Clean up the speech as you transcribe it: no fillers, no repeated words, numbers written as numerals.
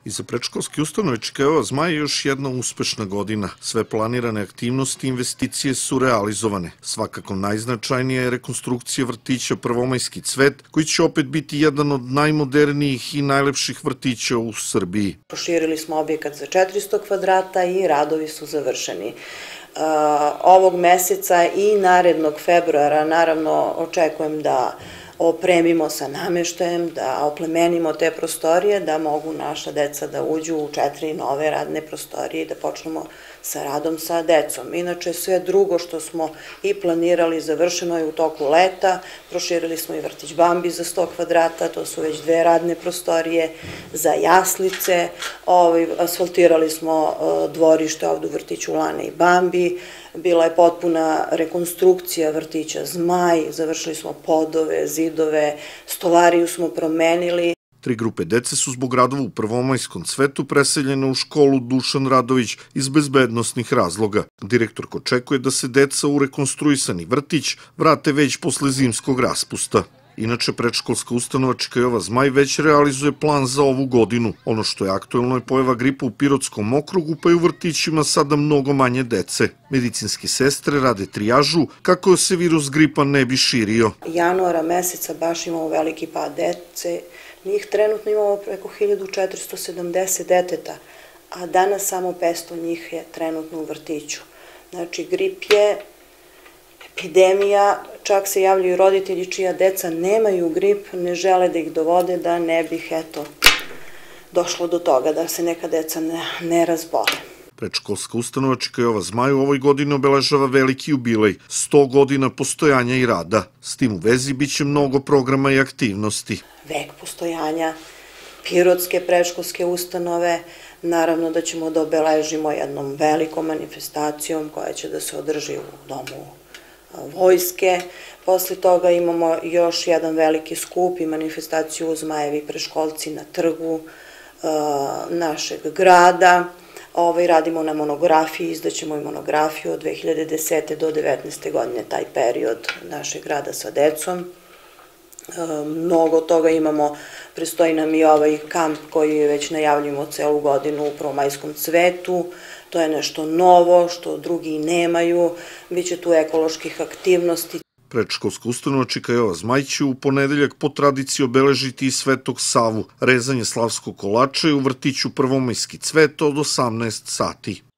I za predškolske ustanove Čikajova Zmaj je još jedna uspešna godina. Sve planirane aktivnosti i investicije su realizovane. Svakako najznačajnija je rekonstrukcija vrtića Prvomajski cvet, koji će opet biti jedan od najmodernijih i najlepših vrtića u Srbiji. Proširili smo objekat za 400 kvadrata i radovi su završeni. Ovog meseca i narednog februara naravno očekujem da opremimo sa nameštajem, da oplemenimo te prostorije, da mogu naša deca da uđu u 4 nove radne prostorije i da počnemo sa radom sa decom. Inače, sve drugo što smo i planirali završeno je u toku leta. Proširili smo i vrtić Bambi za 100 kvadrata, to su već 2 radne prostorije za jaslice. Asfaltirali smo dvorište ovde u vrtiću Lane i Bambi. Bila je potpuna rekonstrukcija vrtića Zmaj, završili smo podove, zidove, stolariju smo promenili. 3 grupe dece su zbog radova u Prvomajskom cvetu preseljene u školu Dušan Radović iz bezbednosnih razloga. Direktorka očekuje da se deca u rekonstruisani vrtić vrate već posle zimskog raspusta. Inače, predškolska ustanova Čikajova Zmaj već realizuje plan za ovu godinu. Ono što je aktuelno je pojava gripa u Pirotskom okrugu, pa je u vrtićima sada mnogo manje dece. Medicinske sestre rade trijažu kako se virus gripa ne bi širio. Januara meseca baš imamo veliki pad dece. Njih trenutno imamo preko 1470 deteta, a danas samo 500 njih je trenutno u vrtiću. Znači, grip je epidemija, čak se javljaju roditelji čija deca nemaju grip, ne žele da ih dovode da ne bih, došlo do toga da se neka deca ne razbole. Predškolska ustanova Čikajova Zmaj u ovoj godini obeležava veliki jubilej, 100 godina postojanja i rada. S tim u vezi biće mnogo programa i aktivnosti. Vek postojanja Pirotske predškolske ustanove, naravno da ćemo da obeležimo jednom velikom manifestacijom koja će da se održi u domu vojske. Posle toga imamo još jedan veliki skup i manifestaciju u Zmajevi preškolci na trgu našeg grada. Radimo na monografiji, izdaćemo i monografiju od 2010. do 2019. godine, taj period našeg rada sa decom. Mnogo toga imamo, prestoji nam i ovaj kamp koji već najavljujemo celu godinu u Prvomajskom cvetu. To je nešto novo što drugi nemaju, biće tu ekoloških aktivnosti. Predškolska ustanova Čikajova Zmaj će u ponedeljak po tradiciji obeležiti i Svetog Savu. Rezanje slavskog kolača je u vrtiću Prvomajski cvet od 18 sati.